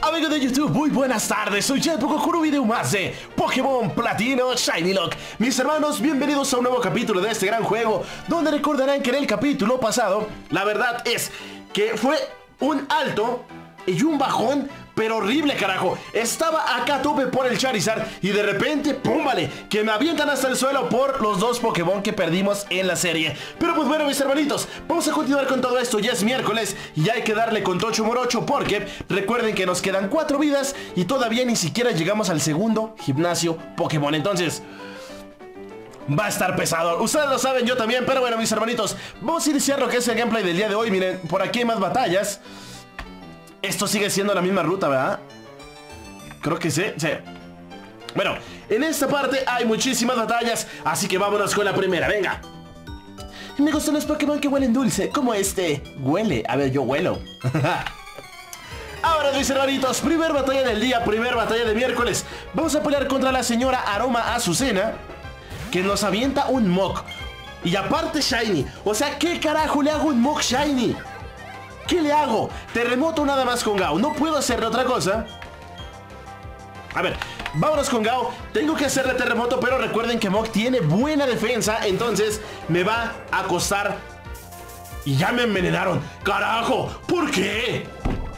Amigos de YouTube, muy buenas tardes, soy Jetpoco con un video más de Pokémon Platino Shiny Lock. Mis hermanos, bienvenidos a un nuevo capítulo de este gran juego, donde recordarán que en el capítulo pasado, la verdad es que fue un alto y un bajón, pero horrible, carajo. Estaba acá a tope por el Charizard y de repente, ¡pum! Vale, que me avientan hasta el suelo por los dos Pokémon que perdimos en la serie. Pero pues bueno, mis hermanitos, vamos a continuar con todo esto. Ya es miércoles y hay que darle con tocho morocho, porque recuerden que nos quedan 4 vidas y todavía ni siquiera llegamos al segundo gimnasio Pokémon. Entonces va a estar pesado, ustedes lo saben, yo también. Pero bueno, mis hermanitos, vamos a iniciar lo que es el gameplay del día de hoy. Miren, por aquí hay más batallas. Esto sigue siendo la misma ruta, ¿verdad? Creo que sí, sí. Bueno, en esta parte hay muchísimas batallas, así que vámonos con la primera, venga. Me gustan los Pokémon que huelen dulce, como este. Huele, a ver, yo huelo. Ahora, mis hermanitos, primer batalla del día, primer batalla de miércoles. Vamos a pelear contra la señora Aroma Azucena, que nos avienta un Muk. Y aparte Shiny, o sea, ¿qué carajo le hago un Muk Shiny? ¿Qué le hago? Terremoto nada más con Gao. No puedo hacerle otra cosa. A ver, vámonos con Gao. Tengo que hacerle terremoto, pero recuerden que Muk tiene buena defensa, entonces me va a costar. Y ya me envenenaron. ¡Carajo! ¿Por qué?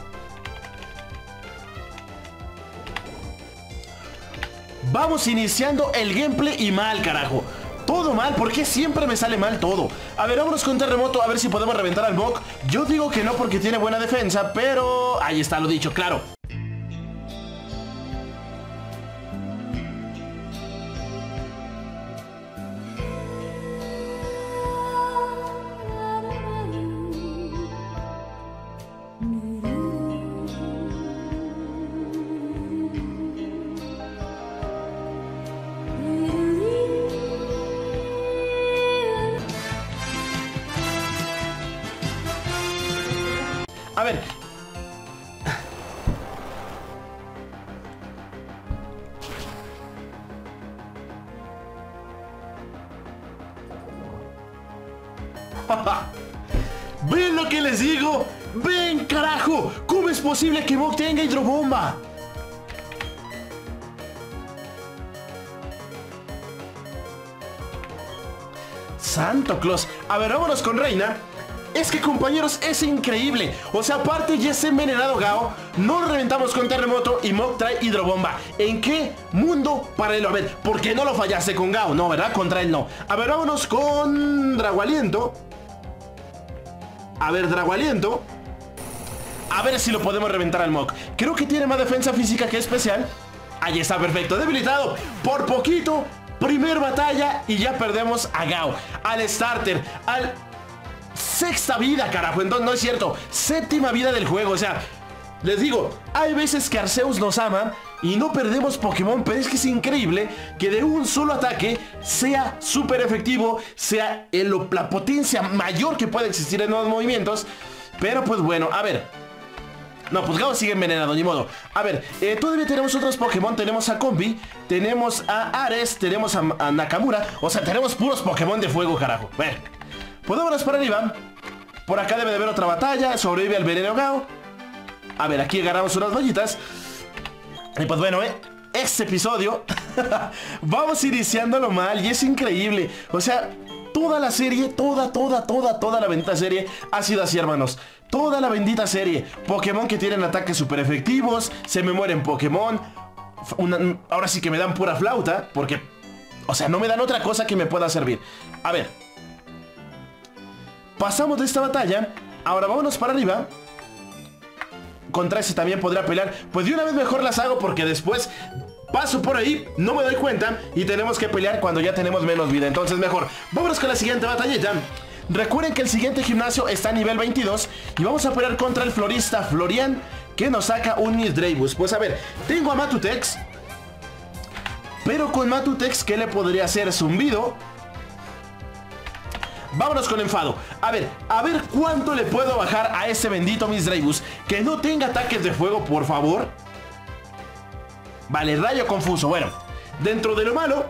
Vamos iniciando el gameplay y mal, carajo. Todo mal, ¿por qué siempre me sale mal todo? A ver, vámonos con terremoto, a ver si podemos reventar al Muk. Yo digo que no porque tiene buena defensa, pero ahí está lo dicho, claro. A ver. ¿Ven lo que les digo? ¡Ven, carajo! ¿Cómo es posible que Muk tenga hidrobomba? Santo Claus. A ver, vámonos con Reina. Es que, compañeros, es increíble. O sea, aparte ya está envenenado Gao, no lo reventamos con terremoto y Muk trae hidrobomba. ¿En qué mundo paralelo? A ver, ¿por qué no lo fallaste con Gao? No, ¿verdad? Contra él no. A ver, vámonos con Dragualiento. A ver, Dragualiento. A ver si lo podemos reventar al Muk. Creo que tiene más defensa física que especial. Ahí está, perfecto, debilitado. Por poquito, primer batalla y ya perdemos a Gao, al starter, al sexta vida, carajo. Entonces no es cierto, séptima vida del juego. O sea, les digo, hay veces que Arceus nos ama y no perdemos Pokémon, pero es que es increíble que de un solo ataque sea súper efectivo, sea la potencia mayor que puede existir en los movimientos. Pero pues bueno, a ver. No, pues Gao sigue envenenado, ni modo. A ver, todavía tenemos otros Pokémon. Tenemos a Combi, tenemos a Ares, tenemos a Nakamura. O sea, tenemos puros Pokémon de fuego, carajo. Bueno, pues vámonos para arriba. Por acá debe de haber otra batalla. Sobrevive al veneno Gao. A ver, aquí agarramos unas vallitas. Y pues bueno, este episodio vamos iniciándolo mal. Y es increíble. O sea, toda la serie, toda la bendita serie ha sido así, hermanos. Toda la bendita serie. Pokémon que tienen ataques súper efectivos. Se me mueren Pokémon. Ahora sí que me dan pura flauta. Porque, o sea, no me dan otra cosa que me pueda servir. A ver, pasamos de esta batalla. Ahora vámonos para arriba. Contra ese también podría pelear. Pues de una vez mejor las hago, porque después paso por ahí, no me doy cuenta y tenemos que pelear cuando ya tenemos menos vida. Entonces mejor, vámonos con la siguiente batallita. Recuerden que el siguiente gimnasio está a nivel 22 y vamos a pelear contra el florista Florian, que nos saca un Misdreavus. Pues a ver, tengo a Matutex, pero con Matutex, ¿qué le podría hacer? Zumbido. Vámonos con enfado. A ver cuánto le puedo bajar a ese bendito Misdreavus. Que no tenga ataques de fuego, por favor. Vale, rayo confuso. Bueno, dentro de lo malo,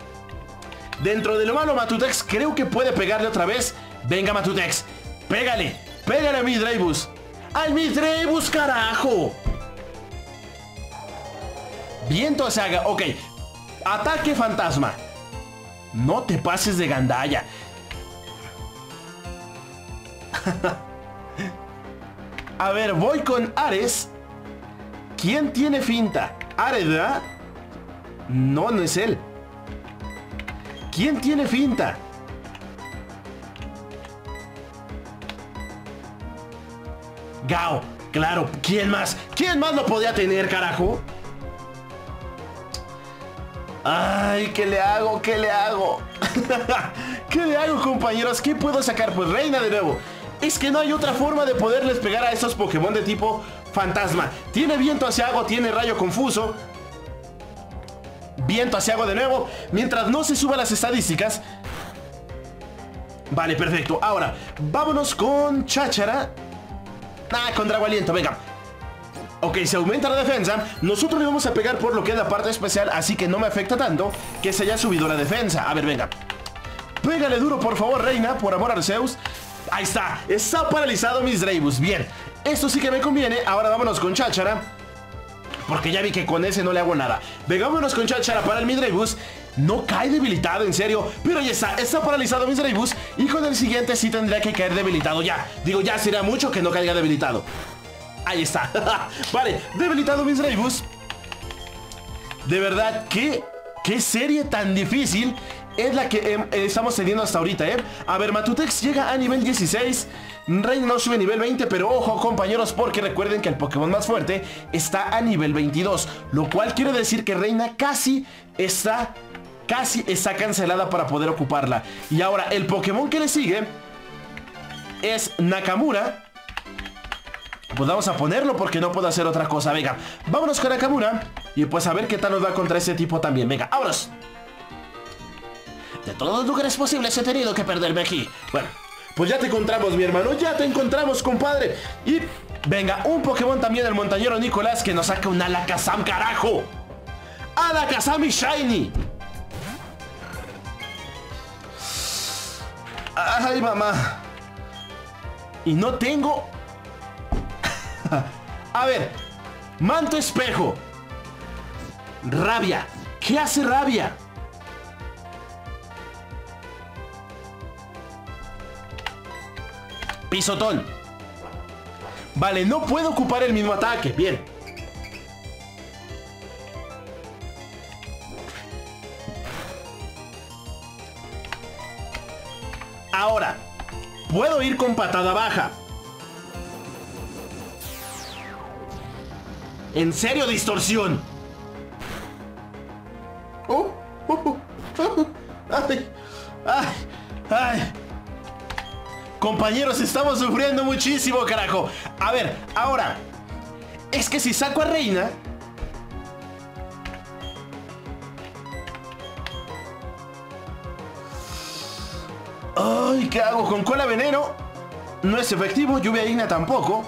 Matutex creo que puede pegarle otra vez. Venga, Matutex, pégale a Misdreavus. ¡Al Misdreavus, carajo! Viento Asiaga, ok. Ataque fantasma. No te pases de gandalla. A ver, voy con Ares. ¿Quién tiene finta? Ares, ¿verdad? No, no es él. ¿Quién tiene finta? Gao, claro, ¿quién más? ¿Quién más lo podía tener, carajo? Ay, ¿qué le hago? ¿Qué le hago? ¿Qué le hago, compañeros? ¿Qué puedo sacar? Pues Reina de nuevo. Es que no hay otra forma de poderles pegar a estos Pokémon de tipo fantasma. Tiene viento asiago, tiene rayo confuso. Viento asiago de nuevo. Mientras no se suban las estadísticas. Vale, perfecto. Ahora, vámonos con Cháchara. Con Drago Aliento, venga. Ok, se aumenta la defensa. Nosotros le vamos a pegar por lo que es la parte especial, así que no me afecta tanto que se haya subido la defensa. A ver, venga. Pégale duro, por favor, Reina, por amor a Zeus. Ahí está, está paralizado Misdreavus. Bien, esto sí que me conviene. Ahora vámonos con Cháchara, porque ya vi que con ese no le hago nada. Venga, vámonos con Cháchara para el Misdreavus. No cae debilitado, en serio. Pero ya está paralizado Misdreavus. Y con el siguiente sí tendría que caer debilitado ya. Digo, ya sería mucho que no caiga debilitado. Ahí está. Vale, debilitado Misdreavus. De verdad, qué serie tan difícil es la que estamos teniendo hasta ahorita, A ver, Matutex llega a nivel 16. Reina no sube a nivel 20, pero ojo, compañeros, porque recuerden que el Pokémon más fuerte está a nivel 22. Lo cual quiere decir que Reina casi está cancelada para poder ocuparla. Y ahora, el Pokémon que le sigue es Nakamura. Pues vamos a ponerlo porque no puedo hacer otra cosa. Venga, vámonos con Nakamura. Y pues a ver qué tal nos va contra este tipo también. Venga, vámonos. De todos los lugares posibles he tenido que perderme aquí. Bueno, pues ya te encontramos, mi hermano. Ya te encontramos, compadre. Y venga, un Pokémon también, el montañero Nicolás, que nos saca un Alakazam, carajo. Alakazam y Shiny. Ay, mamá. Y no tengo... A ver, manto espejo. Rabia. ¿Qué hace rabia? Pisotón. Vale, no puedo ocupar el mismo ataque. Bien. Ahora, puedo ir con patada baja. ¿En serio, distorsión? Ay, ay, ay. Compañeros, estamos sufriendo muchísimo, carajo. A ver, ahora, es que si saco a Reina... Ay, ¿qué hago? Con cola veneno no es efectivo, lluvia digna tampoco.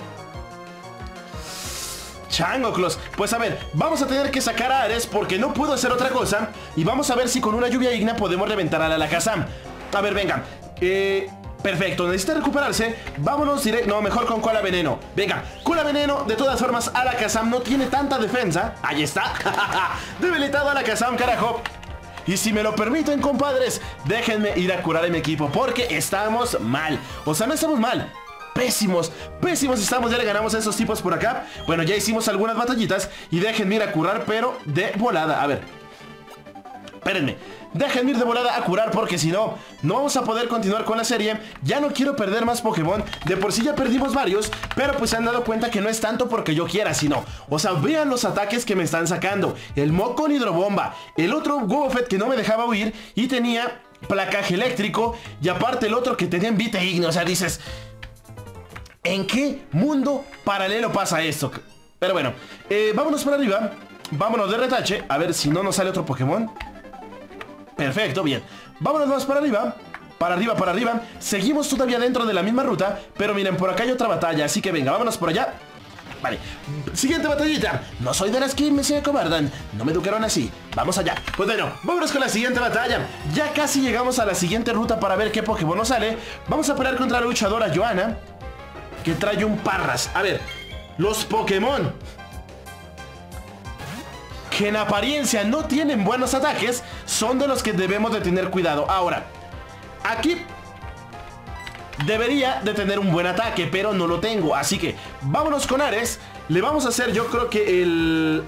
Changoclos. Pues a ver, vamos a tener que sacar a Ares porque no puedo hacer otra cosa. Y vamos a ver si con una lluvia digna podemos reventar a la Alakazam. A ver, venga. Perfecto, necesita recuperarse. Vámonos directo. No, mejor con cola veneno. Venga, cola veneno. De todas formas, Alakazam no tiene tanta defensa. Ahí está. Debilitado Alakazam, carajo. Y si me lo permiten, compadres, déjenme ir a curar a mi equipo porque estamos mal. O sea, no estamos mal. Pésimos, pésimos estamos. Ya le ganamos a esos tipos por acá. Bueno, ya hicimos algunas batallitas. Y déjenme ir a curar, pero de volada. A ver, espérenme. Déjenme ir de volada a curar porque si no, no vamos a poder continuar con la serie. Ya no quiero perder más Pokémon. De por sí ya perdimos varios, pero pues se han dado cuenta que no es tanto porque yo quiera, sino, o sea, vean los ataques que me están sacando. El Mog con hidrobomba, el otro Wobbuffet que no me dejaba huir y tenía placaje eléctrico, y aparte el otro que tenía envite igneo. O sea, dices, ¿en qué mundo paralelo pasa esto? Pero bueno, vámonos para arriba. Vámonos de retache, a ver si no nos sale otro Pokémon. Perfecto, bien. Vámonos más para arriba. Para arriba, para arriba. Seguimos todavía dentro de la misma ruta. Pero miren, por acá hay otra batalla. Así que venga, vámonos por allá. Vale, siguiente batallita. No soy de las que me se acobardan. No me educaron así. Vamos allá. Pues bueno, vámonos con la siguiente batalla. Ya casi llegamos a la siguiente ruta para ver qué Pokémon nos sale. Vamos a pelear contra la luchadora Johanna, que trae un Parras. A ver, los Pokémon que en apariencia no tienen buenos ataques, son de los que debemos de tener cuidado. Ahora, aquí debería de tener un buen ataque, pero no lo tengo. Así que vámonos con Ares. Le vamos a hacer, yo creo que el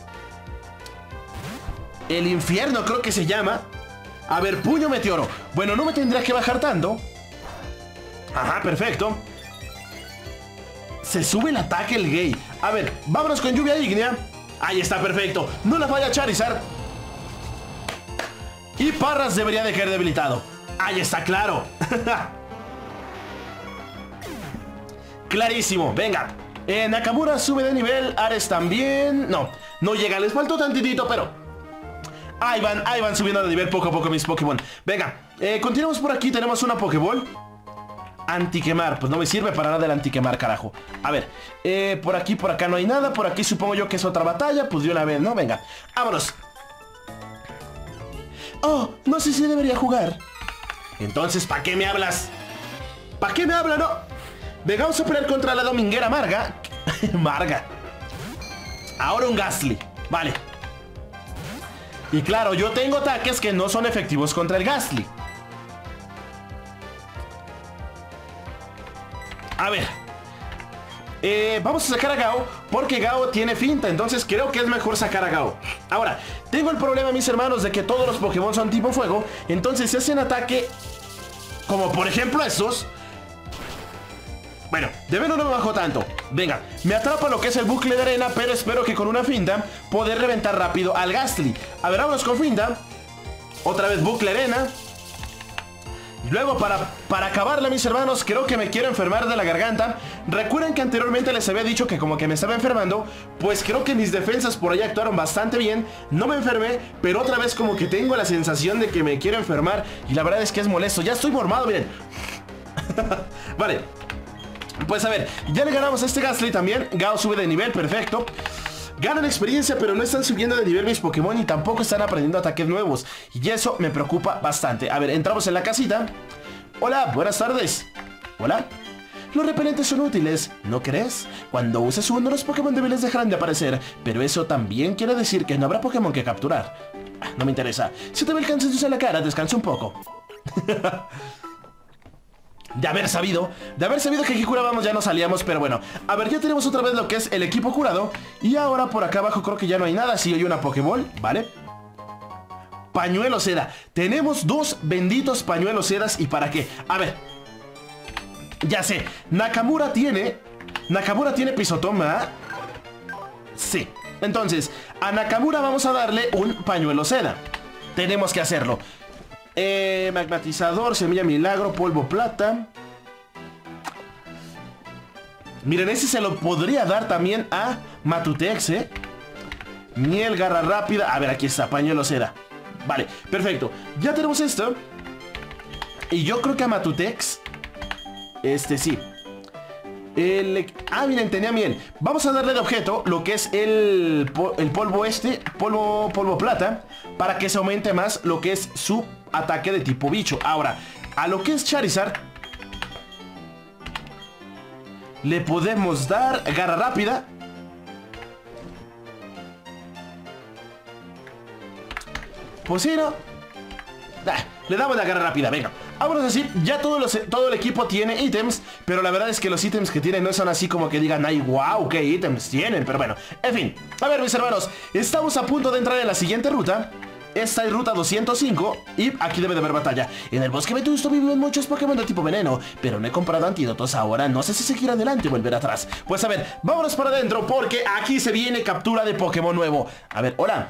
infierno, creo que se llama. A ver, puño meteoro. Bueno, no me tendrá que bajar tanto. Ajá, perfecto. Se sube el ataque el gay. A ver, vámonos con lluvia ígnea. Ahí está, perfecto. No la falla Charizard. Y Parras debería de caer debilitado. Ahí está, claro. Clarísimo, venga. Nakamura sube de nivel. Ares también. No llega, les faltó tantitito, pero ahí van subiendo de nivel poco a poco mis Pokémon. Venga, continuamos por aquí. Tenemos una Pokéball antiquemar. Pues no me sirve para nada el antiquemar, carajo. A ver, por aquí, por acá no hay nada. Por aquí supongo yo que es otra batalla. Pues de una vez, ¿no? Venga, vámonos. Oh, no sé si debería jugar. Entonces, ¿para qué me hablas? ¿Para qué me hablas, no? Venga, vamos a pelear contra la dominguera Marga. Marga. Ahora un Gastly. Vale. Y claro, yo tengo ataques que no son efectivos contra el Gastly. A ver, vamos a sacar a Gao, porque Gao tiene finta, entonces creo que es mejor sacar a Gao. Ahora, tengo el problema, mis hermanos, de que todos los Pokémon son tipo fuego. Entonces si hacen ataque, como por ejemplo estos, bueno, de menos no me bajo tanto. Venga, me atrapa lo que es el bucle de arena, pero espero que con una finta poder reventar rápido al Gastly. A ver, vámonos con finta. Otra vez bucle arena. Luego para acabarla, mis hermanos, creo que me quiero enfermar de la garganta. Recuerden que anteriormente les había dicho que como que me estaba enfermando. Pues creo que mis defensas por ahí actuaron bastante bien. No me enfermé, pero otra vez como que tengo la sensación de que me quiero enfermar. Y la verdad es que es molesto, ya estoy mormado, miren. Vale, pues a ver, ya le ganamos a este Gastly también. Gao sube de nivel, perfecto. Ganan experiencia, pero no están subiendo de nivel mis Pokémon y tampoco están aprendiendo ataques nuevos. Y eso me preocupa bastante. A ver, entramos en la casita. Hola, buenas tardes. Hola. Los repelentes son útiles, ¿no crees? Cuando uses uno, los Pokémon débiles dejarán de aparecer. Pero eso también quiere decir que no habrá Pokémon que capturar. No me interesa. Si te ve el cansancio en la cara, descansa un poco. De haber sabido que aquí curábamos ya no salíamos, pero bueno. A ver, ya tenemos otra vez lo que es el equipo curado. Y ahora por acá abajo creo que ya no hay nada. Sí, hay una Pokéball, ¿vale? Pañuelo seda. Tenemos dos benditos pañuelos sedas. ¿Y para qué? A ver, ya sé, Nakamura tiene pisotón, ¿verdad? Sí, entonces a Nakamura vamos a darle un pañuelo seda. Tenemos que hacerlo. Magmatizador, semilla milagro, polvo plata. Miren, ese se lo podría dar también a Matutex, miel, garra rápida. A ver, aquí está, pañuelo seda. Vale, perfecto, ya tenemos esto. Y yo creo que a Matutex sí. Miren, tenía miel. Vamos a darle de objeto lo que es el polvo polvo plata, para que se aumente más lo que es su ataque de tipo bicho. Ahora, a lo que es Charizard le podemos dar garra rápida. Pues sí, ¿no? Le damos la garra rápida, venga. Vámonos así, ya todo el equipo tiene ítems, pero la verdad es que los ítems que tienen no son así como que digan, ay, wow, qué ítems tienen, pero bueno, en fin. A ver, mis hermanos, estamos a punto de entrar en la siguiente ruta. Esta es ruta 205 y aquí debe de haber batalla. En el bosque vetusto viven muchos Pokémon de tipo veneno, pero no he comprado antídotos ahora, no sé si seguir adelante o volver atrás. Pues a ver, vámonos para adentro porque aquí se viene captura de Pokémon nuevo. A ver, hola.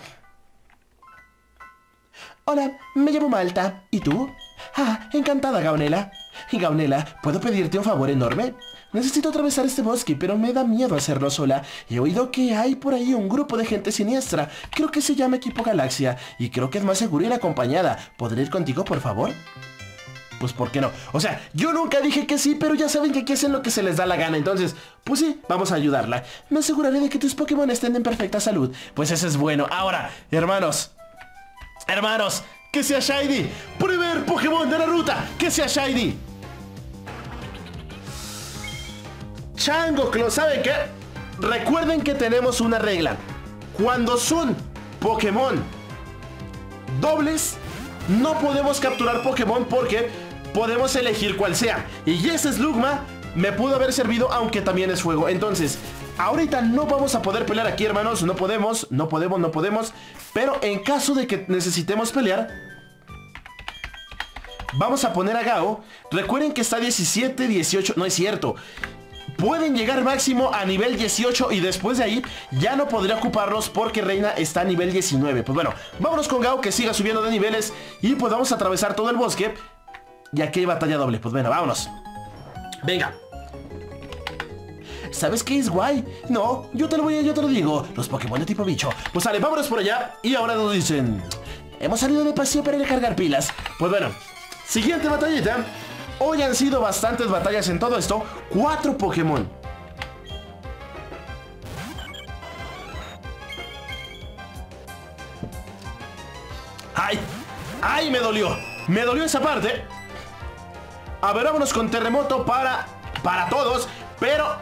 Hola, me llamo Malta. ¿Y tú? Ah, encantada, Gaonela. Y Gaonela, ¿puedo pedirte un favor enorme? Necesito atravesar este bosque, pero me da miedo hacerlo sola. He oído que hay por ahí un grupo de gente siniestra. Creo que se llama Equipo Galaxia. Y creo que es más seguro ir acompañada. ¿Podré ir contigo, por favor? Pues, ¿por qué no? O sea, yo nunca dije que sí, pero ya saben que aquí hacen lo que se les da la gana. Entonces, pues sí, vamos a ayudarla. Me aseguraré de que tus Pokémon estén en perfecta salud. Pues eso es bueno. Ahora, hermanos, que sea Shiny. Primer Pokémon de la ruta, que sea Shiny. Changoclo, ¿saben qué? Recuerden que tenemos una regla. Cuando son Pokémon dobles, no podemos capturar Pokémon porque podemos elegir cuál sea. Y ese Slugma me pudo haber servido, aunque también es fuego. Entonces, ahorita no vamos a poder pelear aquí, hermanos. No podemos. Pero en caso de que necesitemos pelear, vamos a poner a Gao. Recuerden que está 17, 18. No es cierto. Pueden llegar máximo a nivel 18 y después de ahí ya no podría ocuparlos porque Reina está a nivel 19. Pues bueno, vámonos con Gao, que siga subiendo de niveles y pues vamos a atravesar todo el bosque. Y aquí hay batalla doble. Pues bueno, vámonos. Venga. ¿Sabes qué es guay? No, yo te lo digo. Los Pokémon de tipo bicho. Pues sale, vámonos por allá. Y ahora nos dicen: hemos salido de paseo para recargar pilas. Pues bueno, siguiente batallita. Hoy han sido bastantes batallas en todo esto. 4 Pokémon. ¡Ay! ¡Ay! Me dolió. Me dolió esa parte. A ver, vámonos con terremoto para todos. Pero...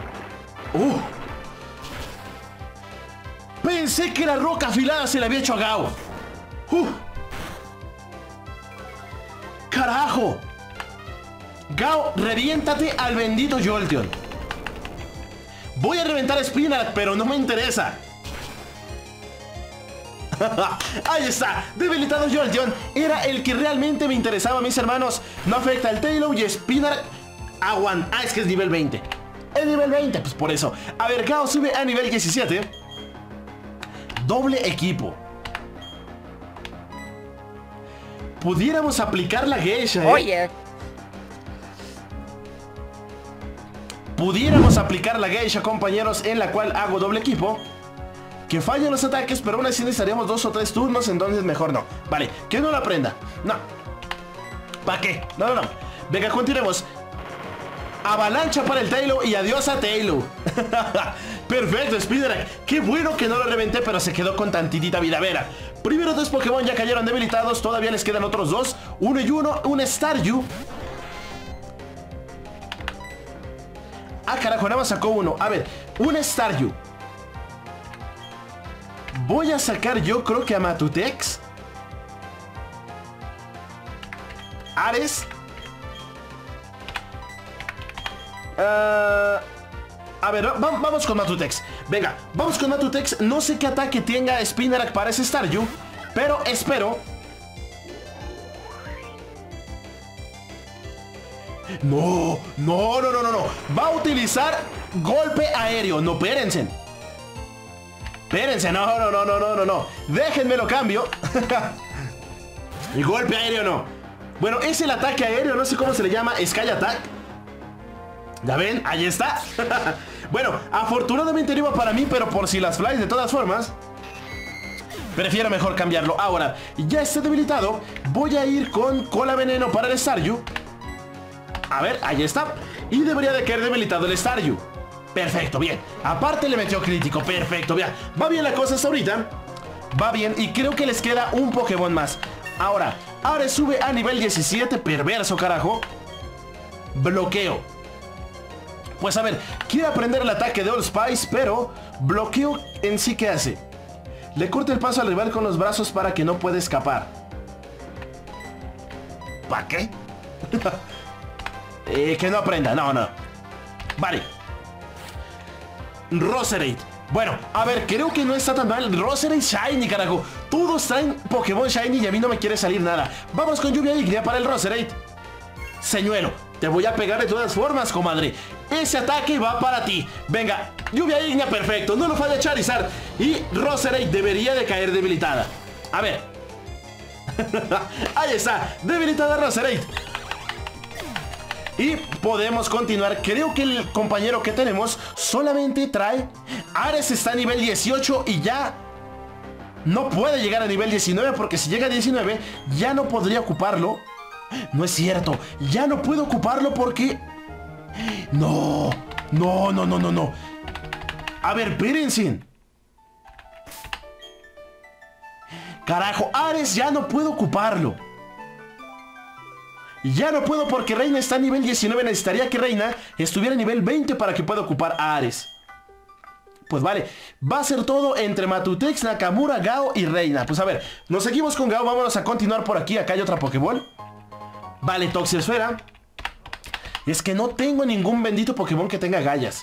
pensé que la roca afilada se le había hecho a Gao. ¡Carajo! Gao, reviéntate al bendito Jolteon. Voy a reventar a Spinarak, pero no me interesa. Ahí está, debilitado Jolteon. Era el que realmente me interesaba, mis hermanos. No afecta al Taillow y Spinarak aguanta. Es que es nivel 20. Es nivel 20, pues por eso. A ver, Gao sube a nivel 17. Doble equipo. Pudiéramos aplicar la geisha, ¿eh? Oye. Pudiéramos aplicar la geisha, compañeros, en la cual hago doble equipo. Que fallen los ataques, pero aún así necesitaríamos 2 o 3 turnos, entonces mejor no. Vale, que no lo aprenda. No. ¿Para qué? No. Venga, continuemos. Avalancha para el Taillow y adiós a Taillow. Perfecto, Spinarak. Qué bueno que no lo reventé, pero se quedó con tantitita vida. Vera. Primero 2 Pokémon ya cayeron debilitados. Todavía les quedan otros 2. Uno y uno. Un Staryu. Ah, carajo, nada más sacó uno. A ver, un Staryu. Voy a sacar yo creo que a Matutex. Ares. A ver, vamos con Matutex. Venga, vamos con Matutex. No sé qué ataque tenga Spinarak para ese Staryu, pero espero. No. Va a utilizar golpe aéreo. No, espérense. No. Déjenme lo cambio. Y golpe aéreo no. Bueno, es el ataque aéreo. No sé cómo se le llama. Sky Attack. ¿Ya ven? Ahí está. Bueno, afortunadamente no iba para mí, pero por si las flies de todas formas, prefiero mejor cambiarlo. Ahora, ya está debilitado. Voy a ir con cola veneno para el Staryu. A ver, ahí está. Y debería de caer debilitado el Staryu. Perfecto, bien. Aparte le metió crítico, perfecto, bien. Va bien la cosa hasta ahorita. Va bien y creo que les queda un Pokémon más. Ahora sube a nivel 17. Perverso, carajo. Bloqueo. Pues a ver, quiere aprender el ataque de Allspice, pero bloqueo en sí, ¿qué hace? Le corta el paso al rival con los brazos para que no pueda escapar. ¿Para qué? Que no aprenda, no. Vale. Roserade. Bueno, a ver, creo que no está tan mal. Roserade Shiny, carajo. Todos traen Pokémon Shiny y a mí no me quiere salir nada. Vamos con lluvia ígnea para el Roserade. Señuelo, te voy a pegar de todas formas, comadre. Ese ataque va para ti. Venga, lluvia ígnea, perfecto. No lo falla Charizard. Y Roserade debería de caer debilitada. A ver. Ahí está, debilitada Roserade. Y podemos continuar. Creo que el compañero que tenemos solamente trae... Ares está a nivel 18 y ya no puede llegar a nivel 19, porque si llega a 19 ya no podría ocuparlo. No es cierto, ya no puedo ocuparlo porque... No. A ver, espérense. Carajo, Ares ya no puedo ocuparlo. Ya no puedo porque Reina está a nivel 19. Necesitaría que Reina estuviera a nivel 20 para que pueda ocupar a Ares. pues vale, va a ser todo entre Matutex, Nakamura, Gao y Reina. Pues a ver, nos seguimos con Gao, vámonos a continuar por aquí. Acá hay otra Pokéball. Vale, Toxiesfera. Es que no tengo ningún bendito Pokémon que tenga gallas.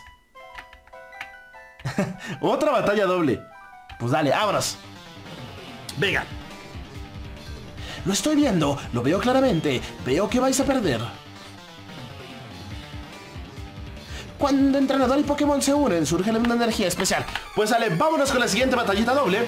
Otra batalla doble. Pues dale, vámonos. Venga. Lo estoy viendo, lo veo claramente. Veo que vais a perder. Cuando entrenador y Pokémon se unen, surge una energía especial. Pues dale, vámonos con la siguiente batallita doble.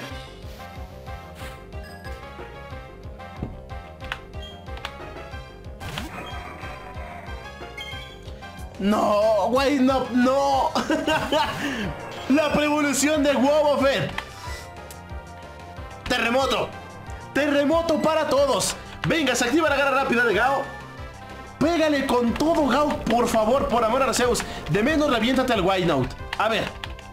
No, güey, no, no. La preevolución de Wobbuffet. Terremoto. Terremoto para todos. Venga, se activa la garra rápida de Gao. Pégale con todo, Gao, por favor, por amor a Zeus. De menos reviéntate al Wynaut. A ver.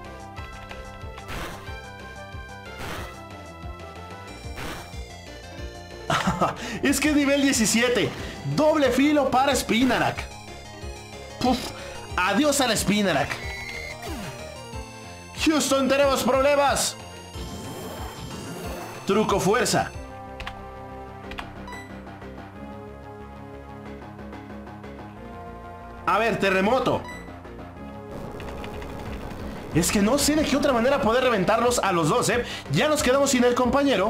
Es que es nivel 17. Doble filo para Spinarak. Puf, adiós a la Spinarak. Houston, tenemos problemas. Truco fuerza. A ver, terremoto. Es que no sé de qué otra manera poder reventarlos a los dos, ¿eh? Ya nos quedamos sin el compañero.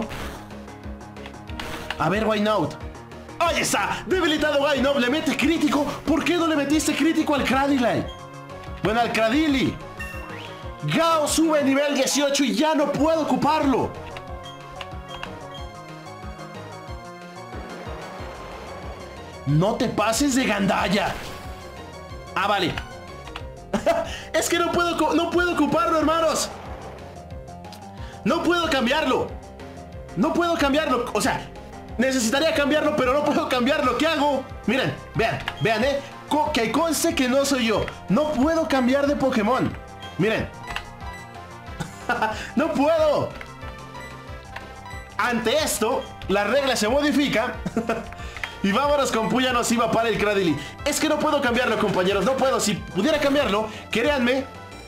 A ver, Wynaut. ¡Ahí está! Debilitado Wynaut, le mete crítico. ¿Por qué no le metiste crítico al Cradily? Bueno, al Cradily. Gao sube a nivel 18 y ya no puedo ocuparlo. No te pases de gandalla. Ah, vale. Es que no puedo ocuparlo, hermanos. No puedo cambiarlo. No puedo cambiarlo. O sea, necesitaría cambiarlo, pero no puedo cambiarlo. ¿Qué hago? Miren, vean, que conste que no soy yo. No puedo cambiar de Pokémon. Miren. No puedo. Ante esto, la regla se modifica. Y vámonos con puya nociva para el Cradily. Es que no puedo cambiarlo, compañeros. No puedo. Si pudiera cambiarlo, créanme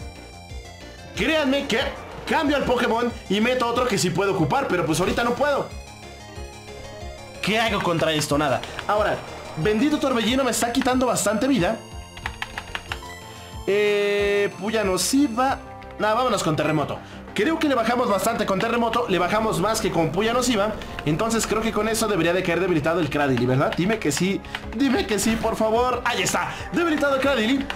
que cambio al Pokémon y meto otro que sí puedo ocupar. Pero pues ahorita no puedo. ¿Qué hago contra esto? Nada. Ahora, bendito torbellino me está quitando bastante vida. Puya nociva. Nada, vámonos con terremoto. Creo que le bajamos bastante con terremoto. Le bajamos más que con puya nociva. Entonces creo que con eso debería de caer debilitado el Cradily, ¿verdad? Dime que sí. Dime que sí, por favor. Ahí está. Debilitado el Cradily.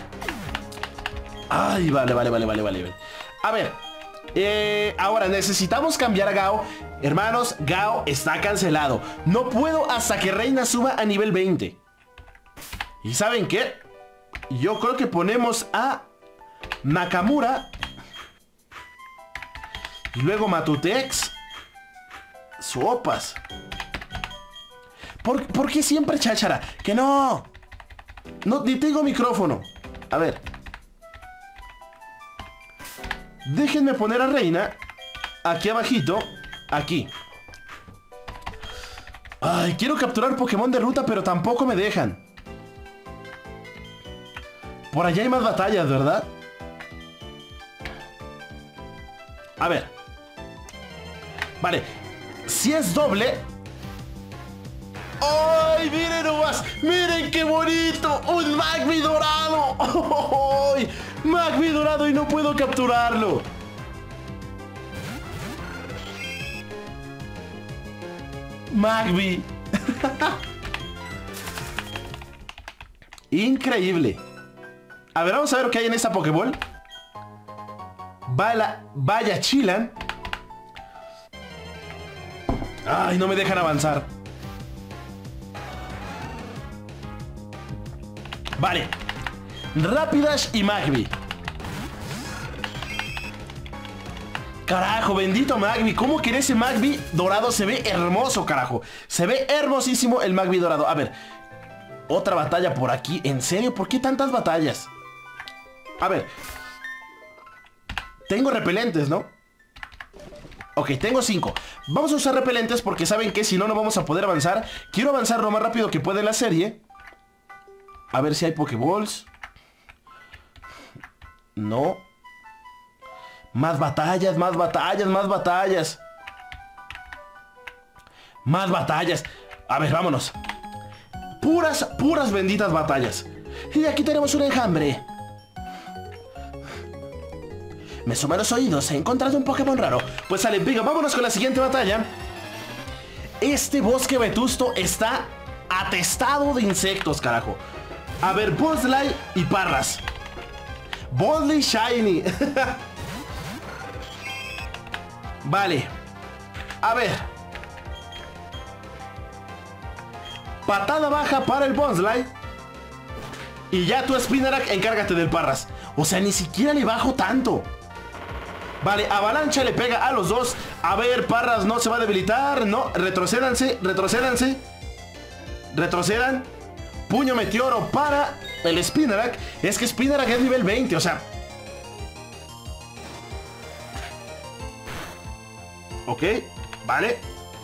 Ay, vale. A ver. Ahora necesitamos cambiar a Gao. Hermanos, Gao está cancelado. No puedo hasta que Reina suba a nivel 20. ¿Y saben qué? Yo creo que ponemos a Nakamura. Y luego Matutex. Sopas. ¿Por qué siempre cháchara? Que no. No, ni tengo micrófono. A ver. Déjenme poner a Reina aquí abajito. Aquí. Ay, quiero capturar Pokémon de ruta, pero tampoco me dejan. Por allá hay más batallas, ¿verdad? A ver. Vale. Si es doble. ¡Ay, miren nomás! ¡Miren qué bonito! ¡Un Magby dorado! ¡Ay! ¡Magby dorado y no puedo capturarlo! Magby. Increíble. A ver, vamos a ver qué hay en esta Pokéball. Vaya Chilan. Ay, no me dejan avanzar. Vale. Rapidash y Magby. Carajo, bendito Magby. ¿Cómo que ese Magby dorado se ve hermoso, carajo? Se ve hermosísimo el Magby dorado. A ver. Otra batalla por aquí. ¿En serio? ¿Por qué tantas batallas? A ver. Tengo repelentes, ¿no? Ok, tengo 5. Vamos a usar repelentes porque saben que si no, no vamos a poder avanzar. Quiero avanzar lo más rápido que pueda en la serie. A ver si hay Pokéballs. No. Más batallas, más batallas, más batallas. Más batallas. A ver, vámonos. Puras benditas batallas. Y aquí tenemos un enjambre. Me suman los oídos, he encontrado un Pokémon raro. Pues sale, venga, vámonos con la siguiente batalla. Este bosque vetusto está atestado de insectos, carajo. A ver, Buzzley y Parras. Buzzley Shiny. Vale. A ver. Patada baja para el Buzzley. Y ya tu Spinarak, encárgate del Parras. O sea, ni siquiera le bajo tanto. Vale, Avalancha le pega a los dos. A ver, Parras no se va a debilitar. No, retrocédanse, retrocédanse. Retrocedan. Puño meteoro para el Spinarak. Es que Spinarak es nivel 20, o sea. Ok, vale.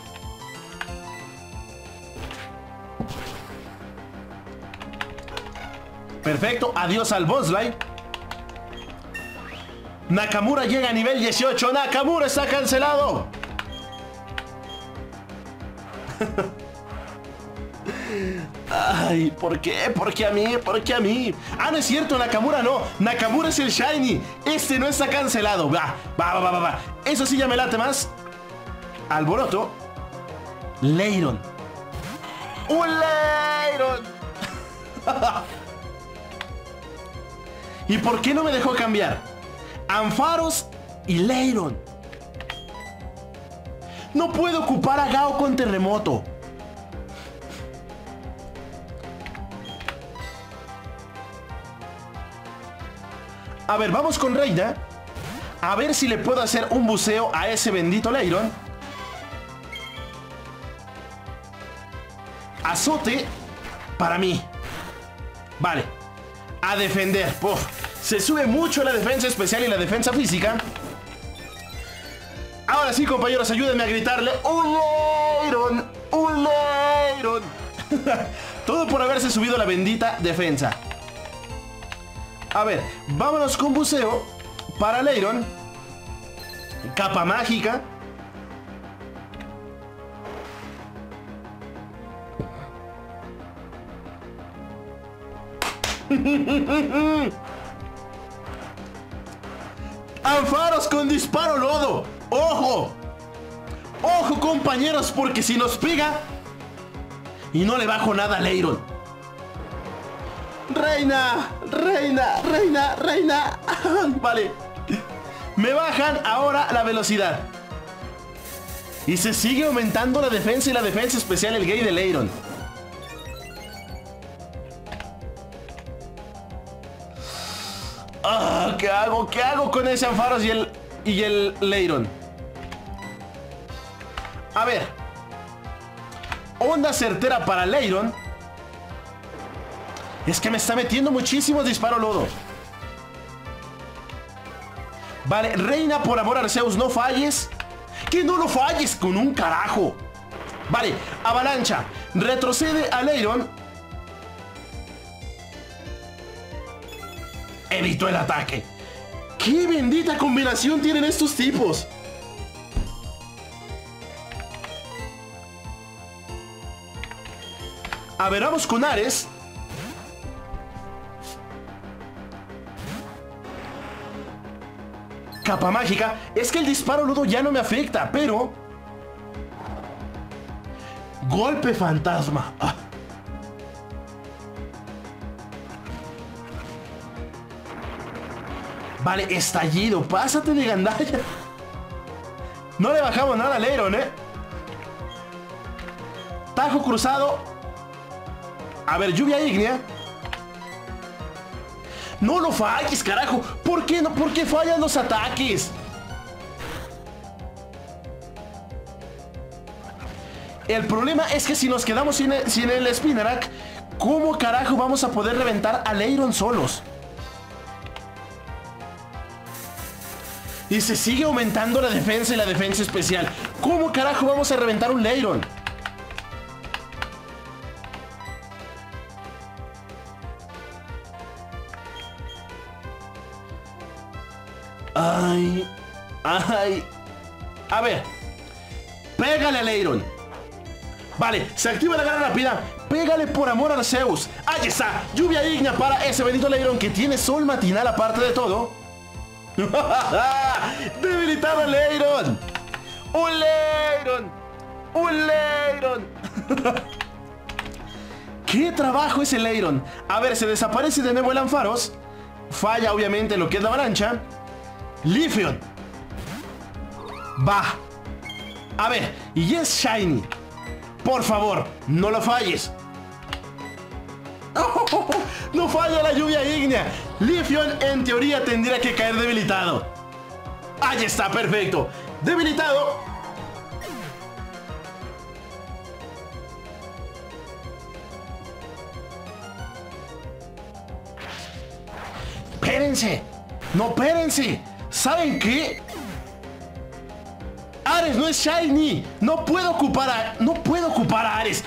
Perfecto, adiós al Buzzley. Nakamura llega a nivel 18. Nakamura está cancelado. Ay, ¿por qué? ¿Por qué a mí? ¿Por qué a mí? Ah, no es cierto, Nakamura no. Nakamura es el Shiny. Este no está cancelado. Va. Eso sí ya me late más. Alboroto. Leiron. ¡Un Leiron! ¿Y por qué no me dejó cambiar? Ampharos y Leiron. No puedo ocupar a Gao con terremoto. A ver, vamos con Reina. A ver si le puedo hacer un buceo a ese bendito Leiron. Azote para mí. Vale. A defender. Puf. Se sube mucho la defensa especial y la defensa física. Ahora sí, compañeros, ayúdenme a gritarle ¡un Leiron! ¡Un Leiron! Todo por haberse subido la bendita defensa. A ver, vámonos con buceo para Leiron. Capa mágica. Ampharos con disparo lodo. ¡Ojo! ¡Ojo, compañeros! Porque si nos pega y no le bajo nada a Leiron. Reina. Vale. Me bajan ahora la velocidad. Y se sigue aumentando la defensa y la defensa especial el gay de Leiron. Ah, ¿qué hago? ¿Qué hago con ese Ampharos y el Leiron? A ver. Onda certera para Leiron. Es que me está metiendo muchísimos disparos lodo. Vale, Reina, por amor a Arceus, no falles. Que no lo falles con un carajo. Vale, Avalancha. Retrocede a Leiron. Evitó el ataque. ¡Qué bendita combinación tienen estos tipos! A ver, vamos con Ares. Capa mágica. Es que el disparo ludo ya no me afecta, pero... Golpe fantasma. Ah. Vale, estallido. Pásate de gandalla. No le bajamos nada al Leiron, Tajo cruzado. A ver, lluvia ígnea. No lo falles, carajo. ¿Por qué no? ¿Por qué fallan los ataques? El problema es que si nos quedamos sin el Spinarak, ¿cómo carajo vamos a poder reventar a Leiron solos? Y se sigue aumentando la defensa y la defensa especial. ¿Cómo carajo vamos a reventar un Leiron? Ay, Ay. A ver. Pégale a Lairon. Vale, se activa la garra rápida. Pégale por amor a Arceus. Ahí está, lluvia ígnea para ese bendito Lairon que tiene sol matinal aparte de todo. Debilitado a Lairon. ¡Un Lairon! ¡Un Lairon! ¡Qué trabajo ese Lairon! A ver, se desaparece de nuevo el Ampharos. Falla obviamente lo que es la avalancha. Leafeon. Va. A ver, y es Shiny. Por favor, no lo falles. Oh, no falla la lluvia ígnea. Leafeon en teoría tendría que caer debilitado. Ahí está, perfecto. Debilitado. Espérense. No, espérense. ¿Saben qué? Ares no es Shiny. No puedo ocupar a Ares.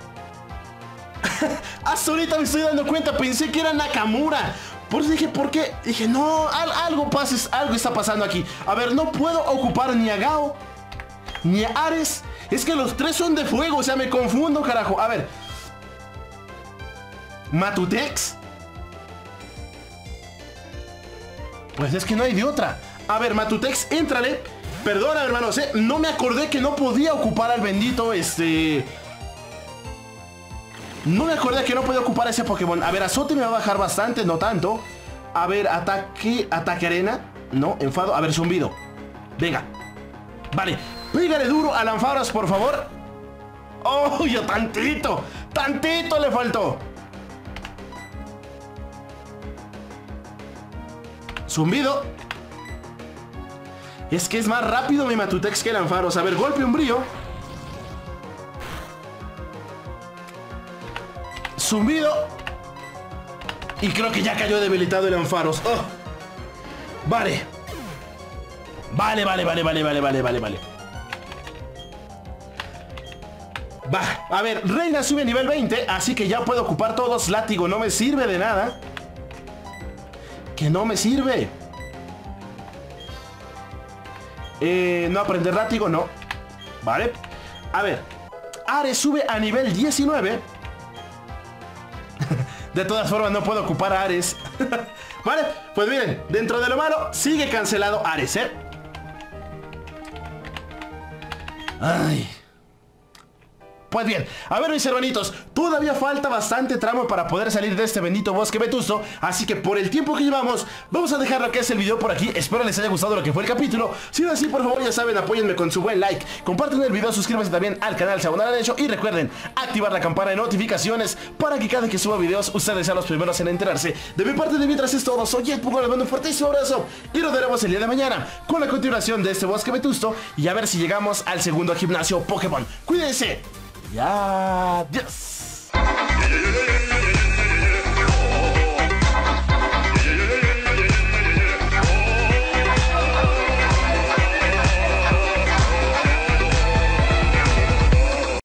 Hasta ahorita me estoy dando cuenta. Pensé que era Nakamura. Por eso dije, ¿por qué? Dije, no, algo está pasando aquí. A ver, no puedo ocupar ni a Gao ni a Ares. Es que los tres son de fuego. O sea, me confundo, carajo. A ver, Matutex. Pues es que no hay de otra. A ver, Matutex, éntrale. Perdona, hermanos, no me acordé que no podía ocupar al bendito, No me acordé que no podía ocupar a ese Pokémon. A ver, Azote me va a bajar bastante, no tanto. A ver, ataque arena. No, enfado. A ver, zumbido. Venga. Vale, pégale duro al Ampharos, por favor. Oh, yo tantito le faltó. Zumbido. Es que es más rápido mi Matutex que el Ampharos. A ver, golpe umbrío. Zumbido. Y creo que ya cayó debilitado el Ampharos. Oh. Vale. Vale. Va, a ver, Reina sube a nivel 20. Así que ya puedo ocupar todos. Látigo no me sirve de nada. Que no me sirve. No aprender látigo, no. Vale. A ver, Ares sube a nivel 19. De todas formas no puedo ocupar a Ares. Vale, pues miren, dentro de lo malo sigue cancelado Ares, Ay. Pues bien, a ver mis hermanitos, todavía falta bastante tramo para poder salir de este bendito bosque vetusto. Así que por el tiempo que llevamos, vamos a dejar lo que es el video por aquí. Espero les haya gustado lo que fue el capítulo. Si es así, por favor, ya saben, apóyenme con su buen like. Compartan el video, suscríbanse también al canal, se abonarán de hecho. Y recuerden activar la campana de notificaciones para que cada que suba videos, ustedes sean los primeros en enterarse. De mi parte, de mientras es todo, soy Jet Pugo, les mando un fuertísimo abrazo. Y nos veremos el día de mañana con la continuación de este bosque vetusto. Y a ver si llegamos al segundo gimnasio Pokémon. Cuídense. Y adiós.